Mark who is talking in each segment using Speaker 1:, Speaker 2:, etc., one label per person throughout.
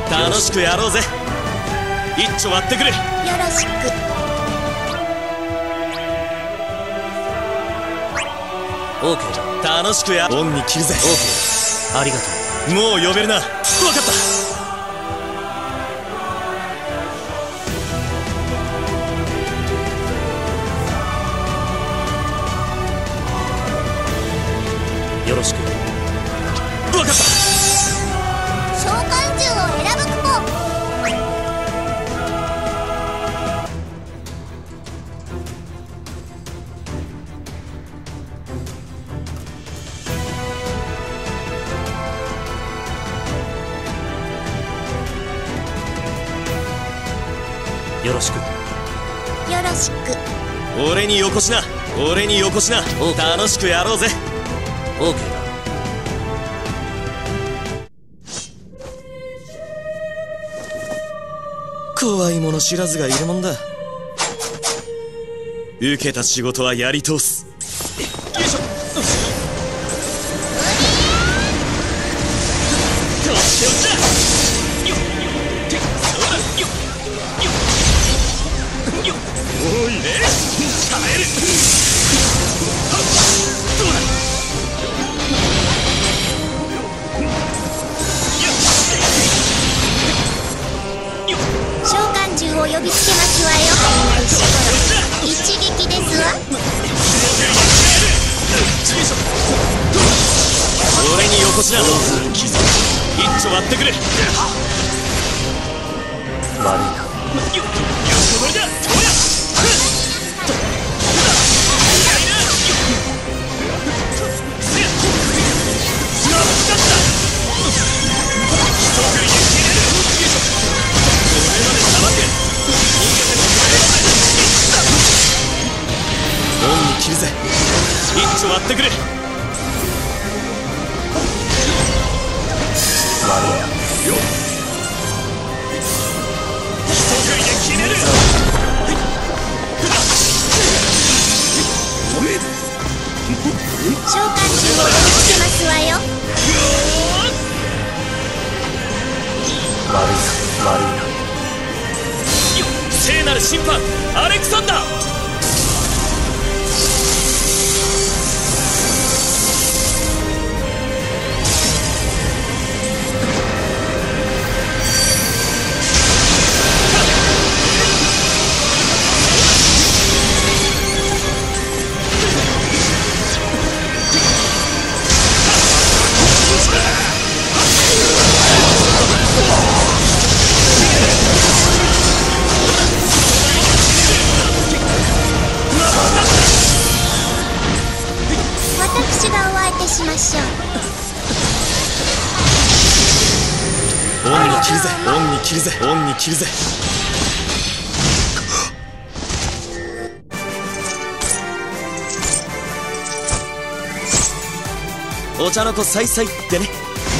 Speaker 1: 楽しくやろうぜ。一丁割ってくれ。よ
Speaker 2: ろしく。
Speaker 1: オーケーだ。楽しくや。オンに切るぜ。オーケーだ。ありがとう。もう呼べるな。分かった。よろしく。分かった。
Speaker 2: 召喚獣を選ぶクポ。
Speaker 1: よろしく。
Speaker 2: よろしく。
Speaker 1: 俺によこしな。俺によこしな。楽しくやろうぜ。オーケーだ。怖いもの知らずがいるもんだ。受けた仕事はやり通す。よいしょ。とっておきだ。よっそうだ。よっよっおいね。耐える。どうだ。
Speaker 2: 召喚獣を呼びつけますわよ。一撃ですわ。
Speaker 1: 俺によこしな。一丁割ってくれ。悪いな。よっこれだ。どうや。オンに切るぜ。一丁割ってくれ。悪いな。よっ一回で決める。
Speaker 2: 召喚獣を呼びつけますわよ。
Speaker 1: 悪いな。悪いな。よっ聖なる審判アレクサンダー。
Speaker 2: 私がお相手しましょう。
Speaker 1: オンに切るぜ。オンに切るぜ。オンに切るぜ。お茶の子さいさいってね。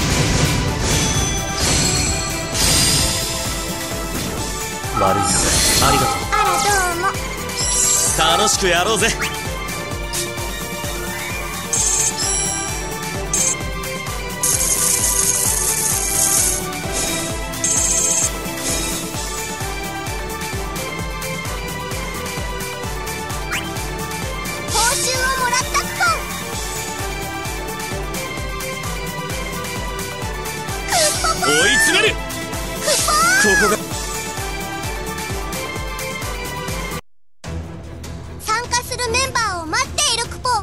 Speaker 1: 悪いな。ありがとう。
Speaker 2: あらどうも。
Speaker 1: 楽しくやろうぜ。追い詰める。ここが
Speaker 2: 参加するメンバーを待っているクポ。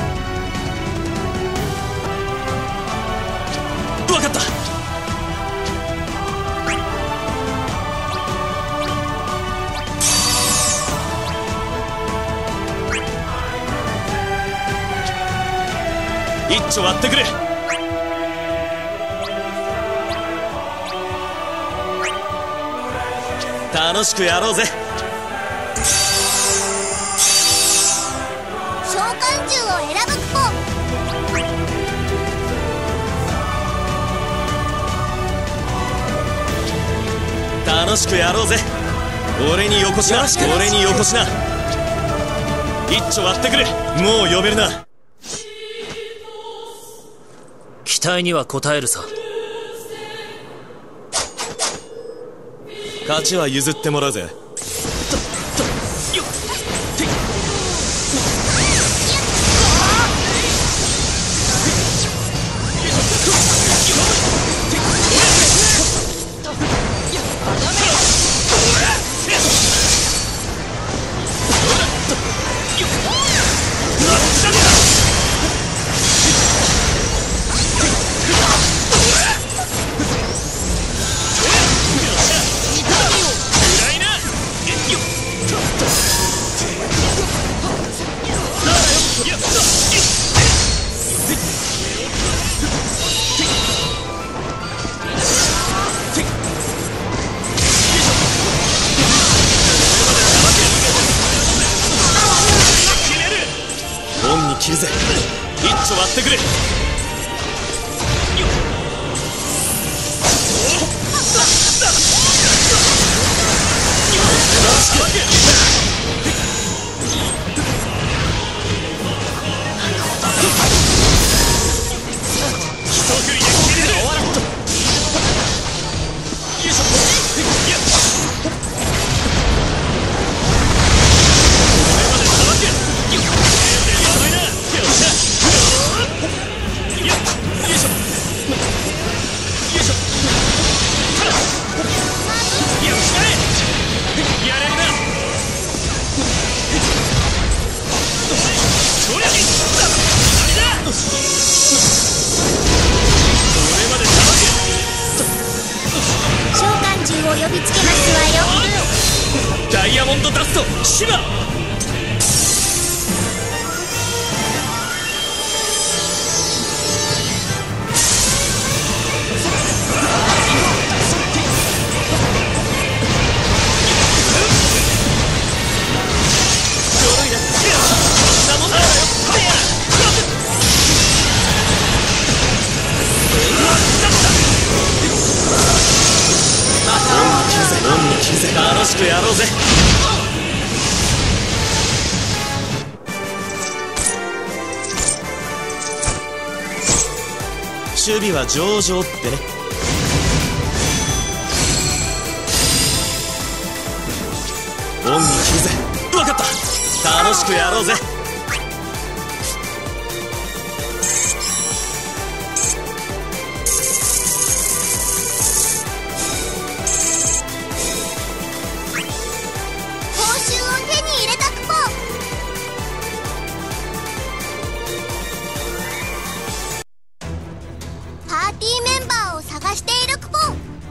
Speaker 1: 分かった。 丁割ってくれ。楽しくやろうぜ。
Speaker 2: 召喚獣を選ぶクポ。
Speaker 1: 楽しくやろうぜ。俺によこしな、俺によこしな。一丁割ってくれ。もう呼べるな。
Speaker 3: 期待には応えるさ。
Speaker 1: 勝ちは譲ってもらうぜ。恩に切るぜ。一丁割ってくれ。
Speaker 2: 召喚獣を呼びつけますわよ。
Speaker 1: ダイヤモンドダストシバ。楽しくやろうぜ。守備は上々ってね。恩に切るぜ。分かった。楽しくやろうぜ。
Speaker 2: パーティーメンバーを探しているクポ。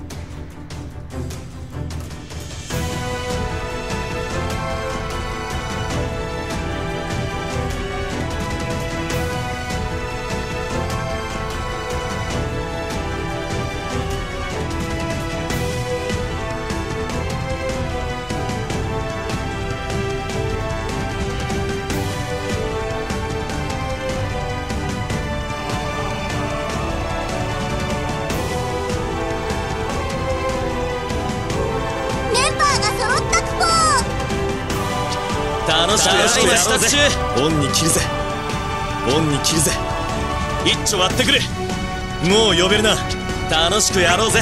Speaker 1: 楽しくやろうぜ。恩に切るぜ。恩に切るぜ。一丁割ってくれ。もう呼べるな。楽しくやろうぜ。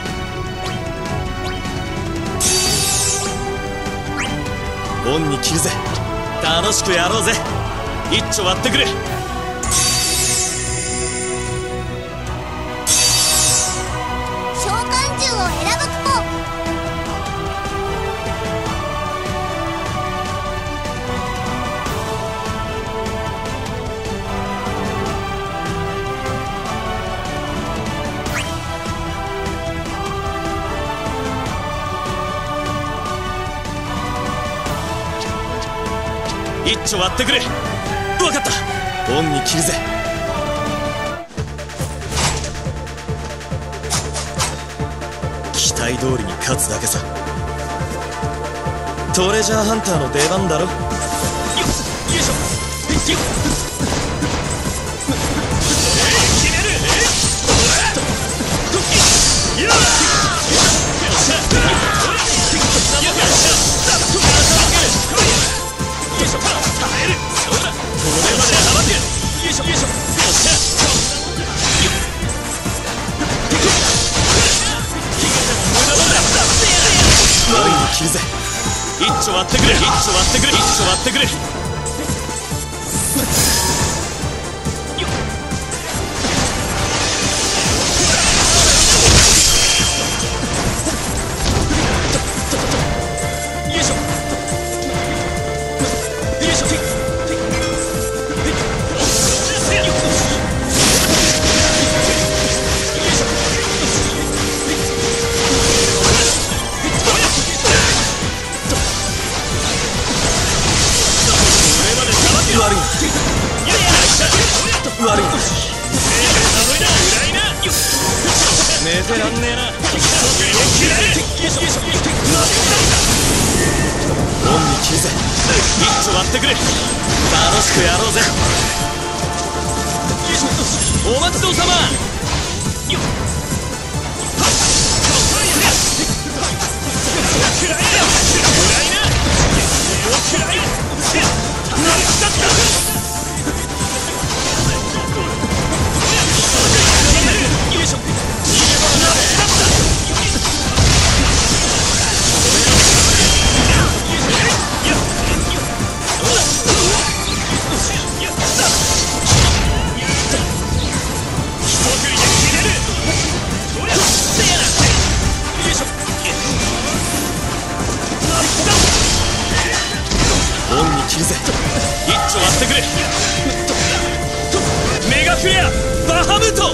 Speaker 1: 恩に切るぜ。楽しくやろうぜ。一丁割ってくれ。
Speaker 2: 召喚獣を選ぶクポ。
Speaker 1: 一丁割ってくれ。分かった。恩に切るぜ。 い通りに勝つだけさ。トレジャーハンターの出番だろ。よいしょ。決める。悪いに切るぜ。一丁割ってくれ。寝てらんねえな。恩に切るぜ。一丁割ってくれ。楽しくやろうぜ。お待ちどうさま。切るぜ。一丁割ってくれ。メガフレアバハムート。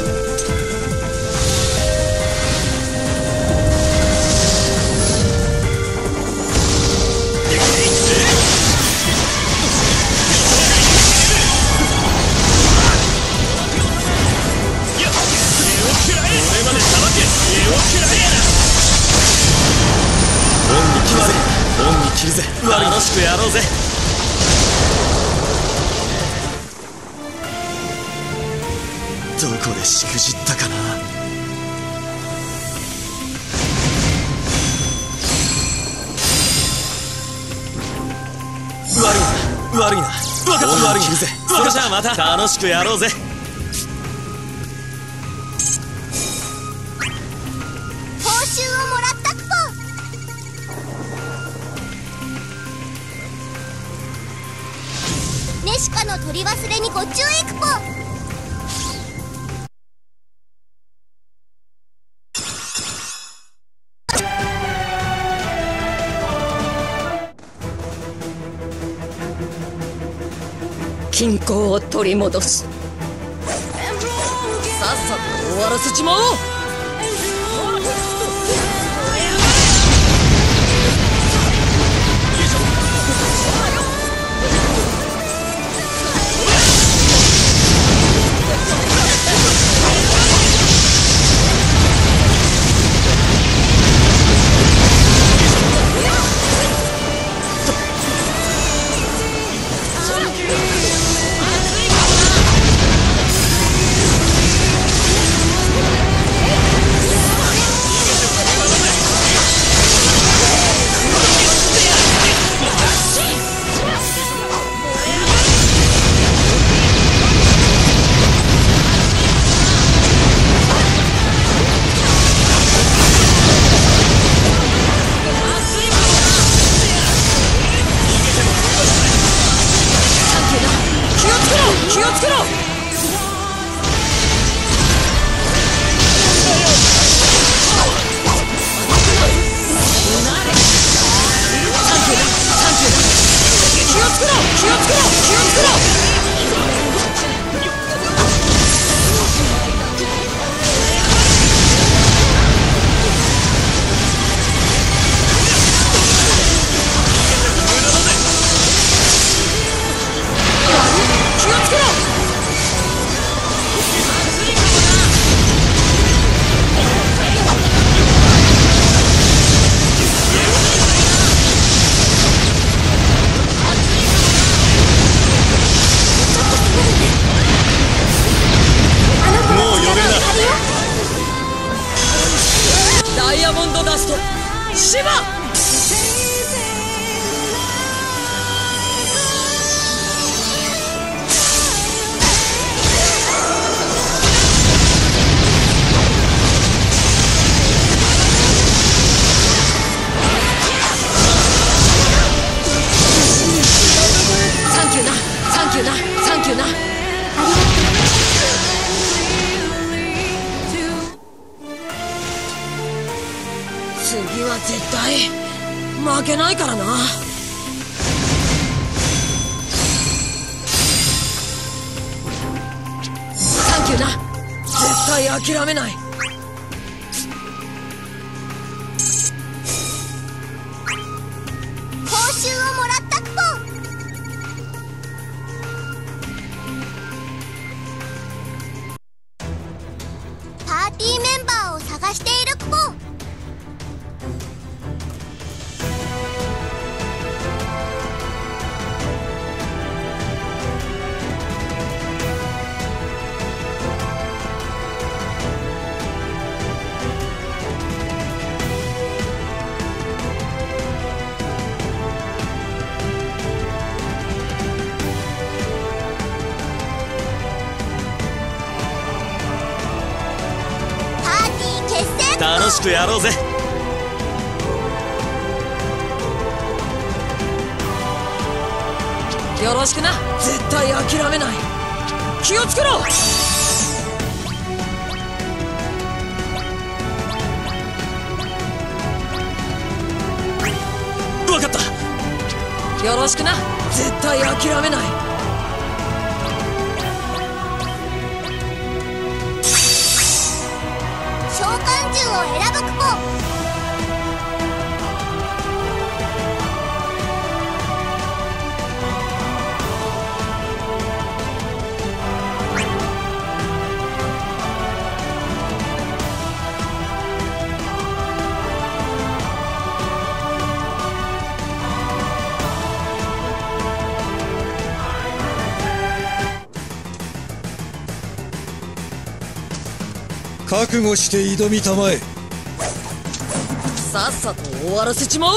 Speaker 1: 俺までさばけ。恩に切るぜ。楽しくやろうぜ。どこでしくじったかな。悪いな。分かった。悪いぜ。それじゃあまた楽しくやろうぜ。
Speaker 2: 報酬をもらったくぽ。ネシカの取り忘れにご注意くぽ。
Speaker 4: 均衡を取り戻す。さっさと終わらせちまおう。 次は絶対負けないからな。サンキューな。絶対諦めない。
Speaker 2: 報酬をもらったクポ。パーティーメンバーを探しているクポ。
Speaker 1: 楽しくやろうぜ。
Speaker 4: よろしくな。絶対諦めない。気をつけろ。
Speaker 1: 分かった。
Speaker 4: よろしくな。絶対諦めない。
Speaker 2: 召喚獣を選ぶクポ。
Speaker 5: 覚悟して挑みたまえ。
Speaker 4: さっさと終わらせちまおう。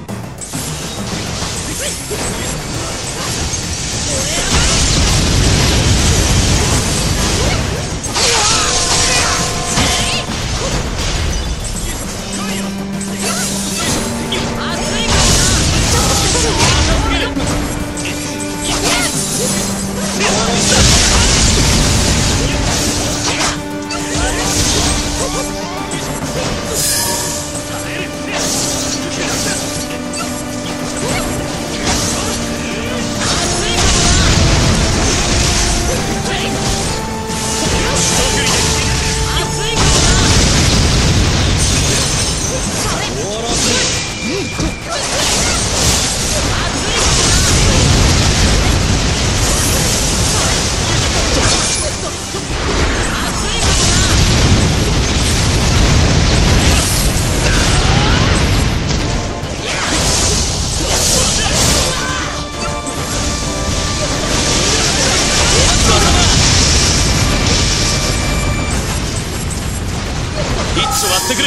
Speaker 1: 割ってくれ。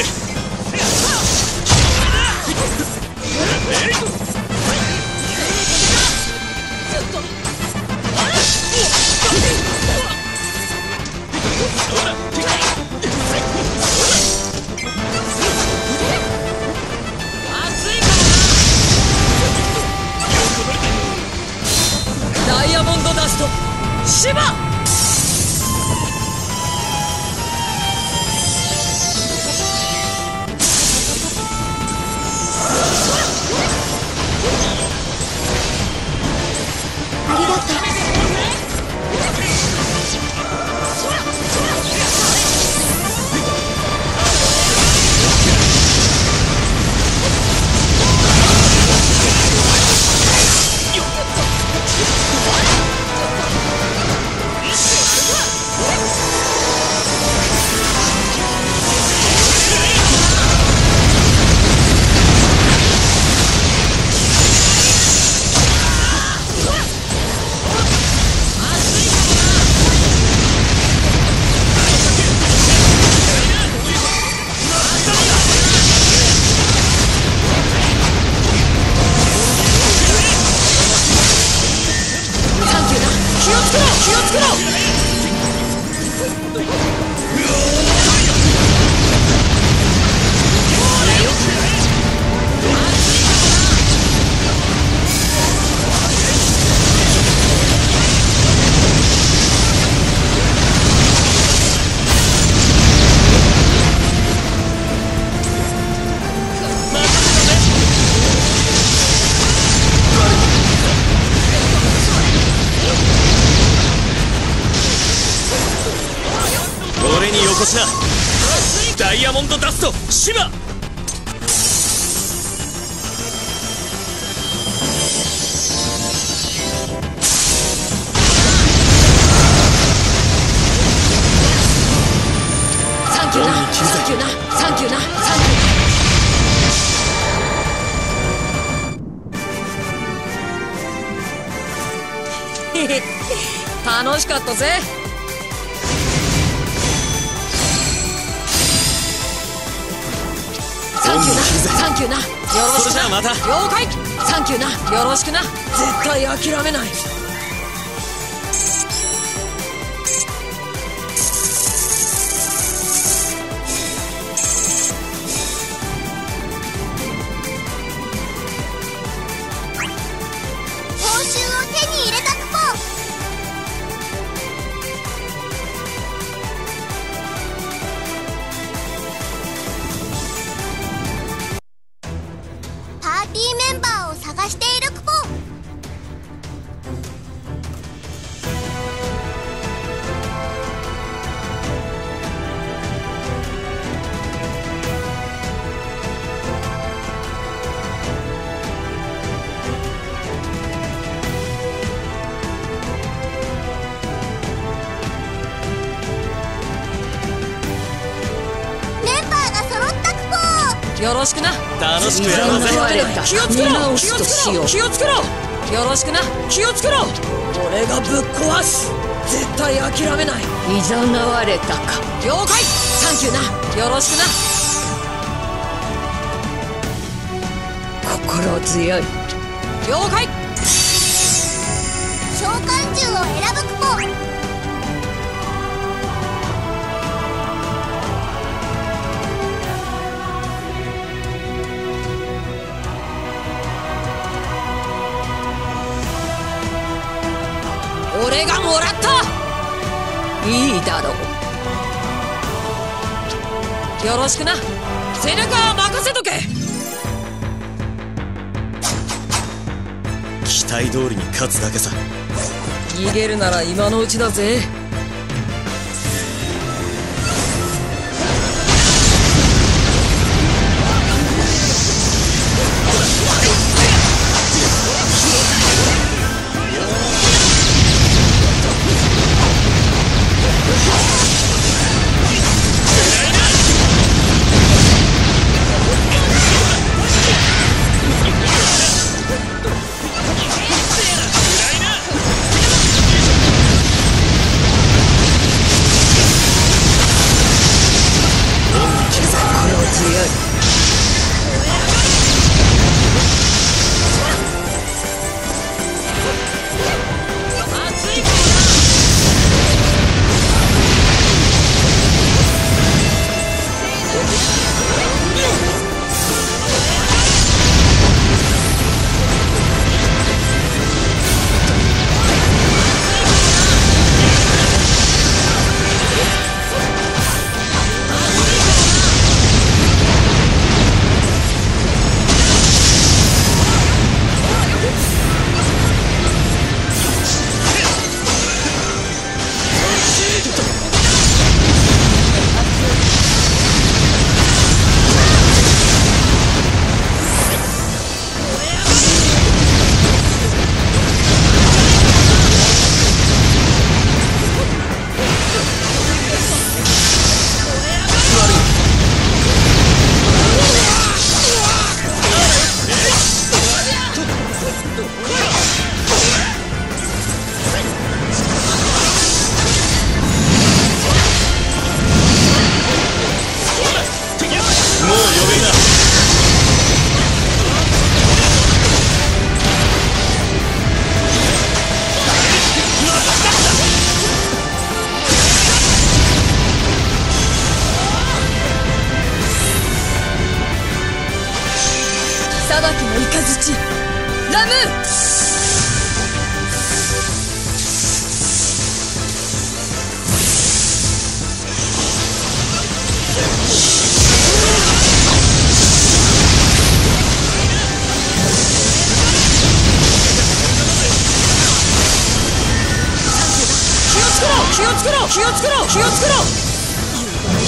Speaker 4: ダイヤモンドダストシバ。
Speaker 1: こしな。ダイヤモンドダストシバ。
Speaker 4: サンキューな、サンキューな、サンキューな、サンキュー。楽しかったぜ。サンキューな、サンキューな、よろしくな。
Speaker 1: また
Speaker 4: 了解。サンキューな、よろしくな。絶対諦めない。
Speaker 2: 報酬を手に入れたクポ。パーティーメンバーを探しているクポ。メンバーが揃ったクポ。
Speaker 4: よろしくな。
Speaker 1: 楽しくやろうぜ。
Speaker 4: 気をつけろ、気をつけろ、気をつけろ。よろしくな、気をつけろ。俺がぶっ壊す。絶対諦めない。いざなわれたか。了解。サンキューな、よろしくな。心強い。了解。
Speaker 2: 召喚獣を選ぶクポ。
Speaker 4: 俺がもらった。いいだろう。よろしくな。背中は任せとけ。
Speaker 1: 期待通りに勝つだけさ。
Speaker 4: 逃げるなら今のうちだぜ。裁きの雷ラムー。気をつけろ気をつけろ気をつけろ気をつけろ。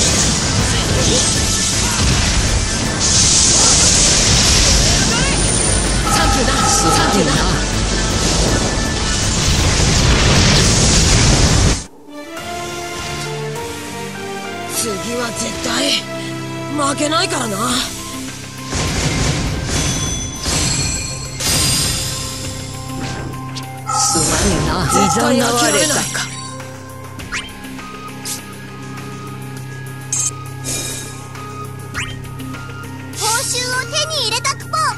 Speaker 4: 次は絶対負けないからな。すまんな。絶対諦めない。
Speaker 2: 報酬を手に入れたクポ。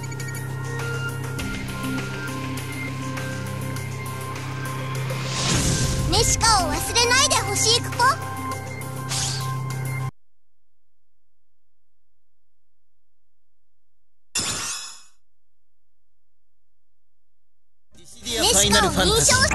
Speaker 2: ネシカを忘れないでほしいクポ。ネシカを認証し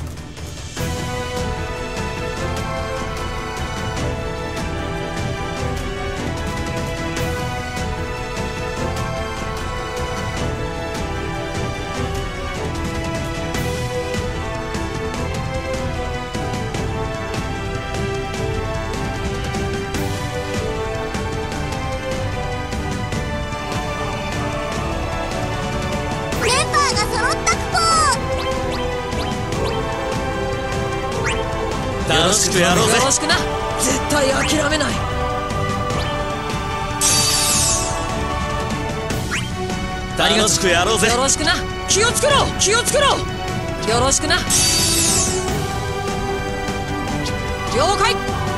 Speaker 1: 楽しくやろうぜ。
Speaker 4: よろしくな。絶対諦めない。
Speaker 1: 楽しくやろうぜ。
Speaker 4: よろしくな。気をつけろ、気をつけろ。よろしくな。了解。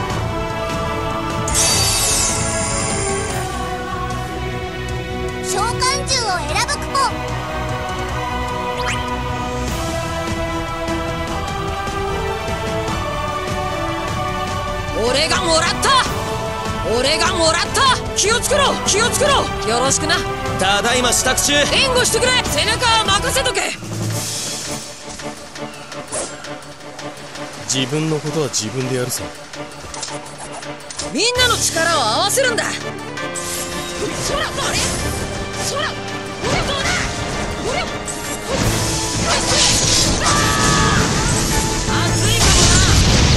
Speaker 2: 召喚獣を選ぶクポ。
Speaker 4: 俺がもらった。俺がもらった。気をつけろ、気をつけろ。よろしくな。
Speaker 1: ただいま支度中。
Speaker 4: 援護してくれ。背中は任せとけ。
Speaker 1: 自分のことは自分でやるさ。
Speaker 4: みんなの力を合わせるんだ。そら、あれ、そら、俺どうだ。俺、熱いかもな。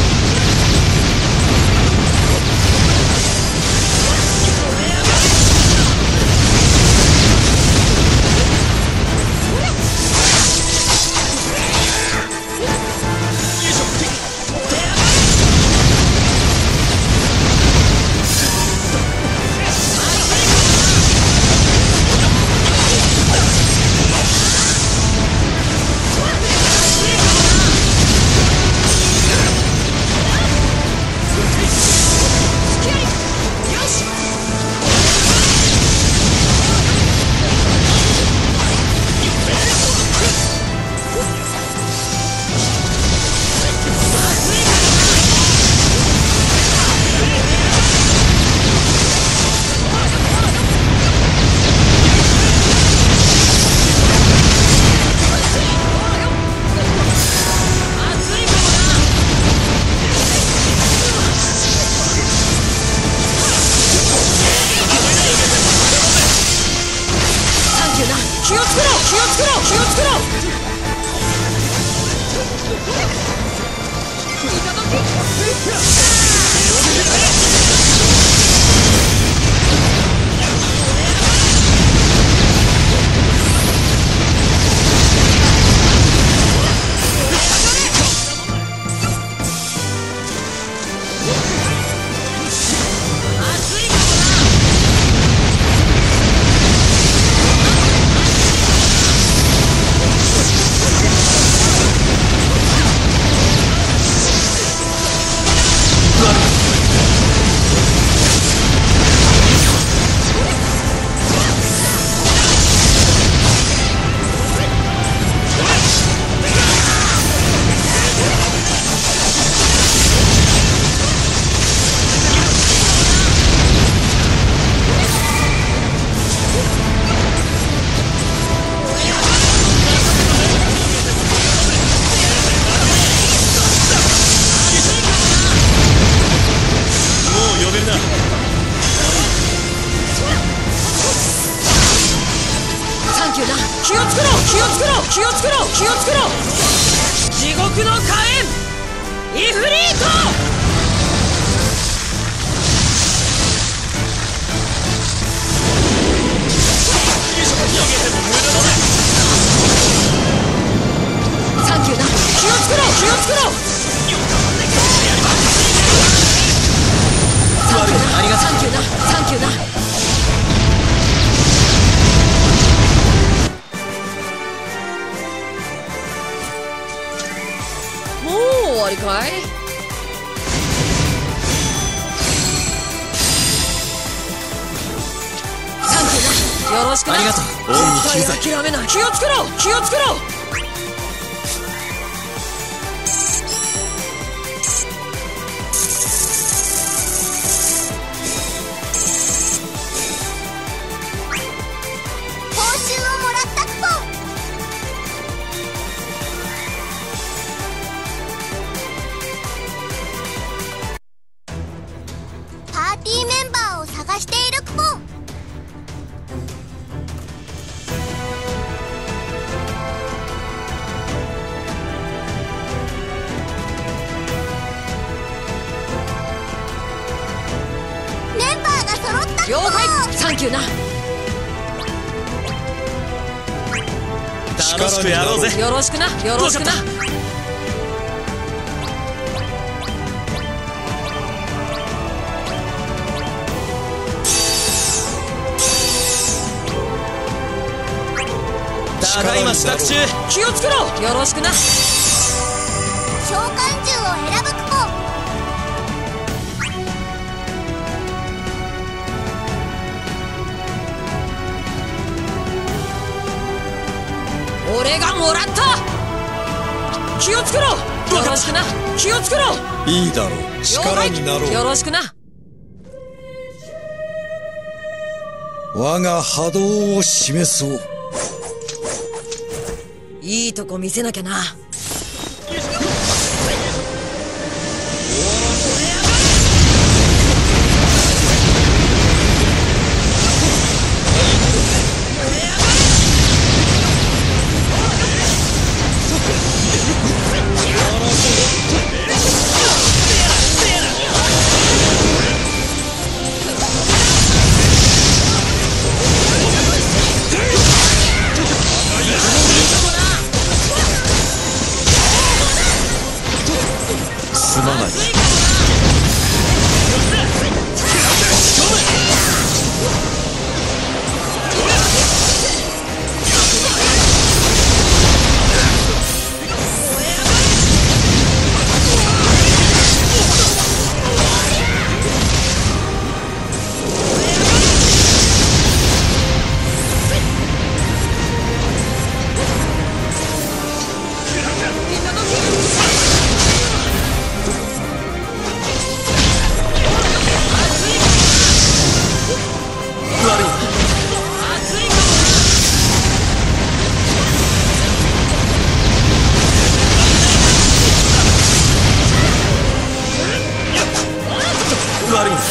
Speaker 4: 気をつけろ、気をつけろ。地獄の火炎イフリート。サンキューな。気をつけろ、気をつけろ。サかい？サンキューな。よろしくな。
Speaker 1: ありがとう。恩に切るぜ。
Speaker 4: 絶対諦めない。気をつけろ、気をつけろ。
Speaker 2: 報酬をもらったクポン。パーティーメンバーを探しているクポン。メンバーが揃ったクポン。
Speaker 4: 了解。サンキューな。
Speaker 1: 楽しくやろうぜ。
Speaker 4: よろしくな、よろしくな。
Speaker 1: ただいま支度中。
Speaker 4: 気をつけろ。よろしくな。
Speaker 2: 召喚獣を選ぶクポン。
Speaker 4: 俺がもらった。気をつけろ。よろしくな。気をつけろ。
Speaker 5: いいだろう。力になろ
Speaker 4: よ
Speaker 5: う。
Speaker 4: ろしくな。
Speaker 5: 我が波動を示そう。
Speaker 4: いいとこ見せなきゃな。
Speaker 1: すまない。悪いな。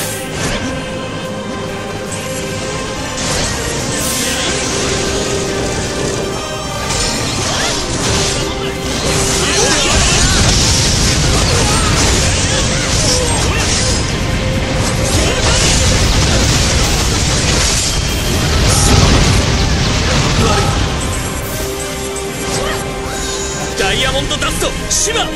Speaker 1: ダイヤモンドダストシマ。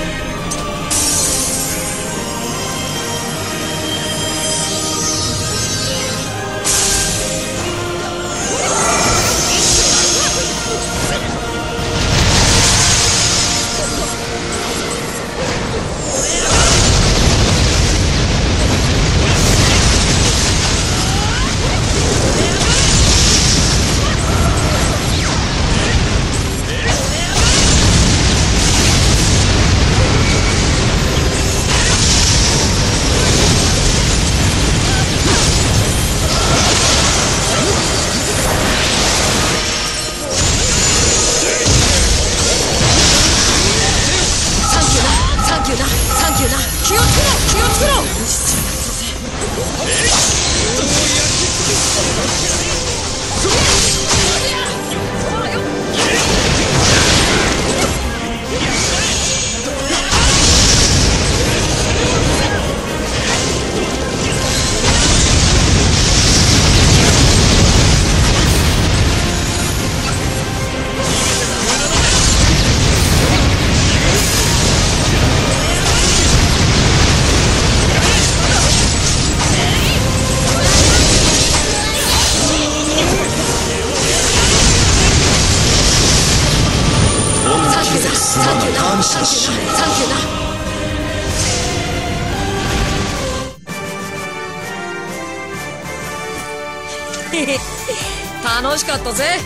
Speaker 4: 楽しかったぜ。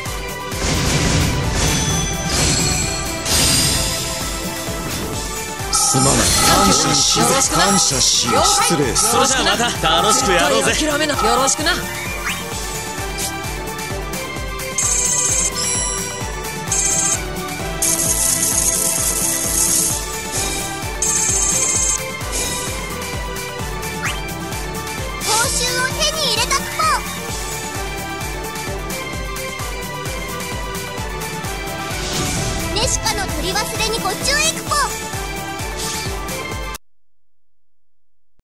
Speaker 5: すまない。感謝しよう。感謝しよう。失礼。
Speaker 1: それじゃあまた楽しくやろうぜ。
Speaker 4: 諦めな。よろしくな。
Speaker 2: 報酬を手に入れたクポ。ネシカの取り忘れにご注意